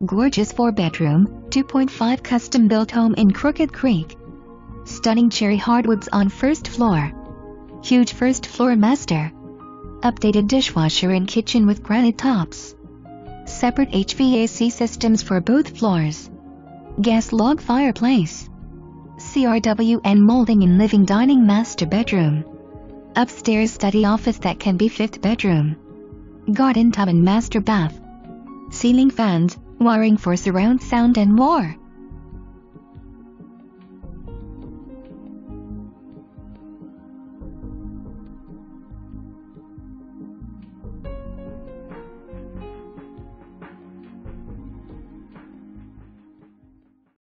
Gorgeous 4-bedroom, 2.5 custom-built home in Crooked Creek. Stunning cherry hardwoods on first floor. Huge first floor master. Updated dishwasher and kitchen with granite tops. Separate HVAC systems for both floors. Gas log fireplace. Crwn molding in living dining master bedroom. Upstairs study office that can be 5th bedroom. Garden tub and master bath. Ceiling fans, wiring for surround sound and more.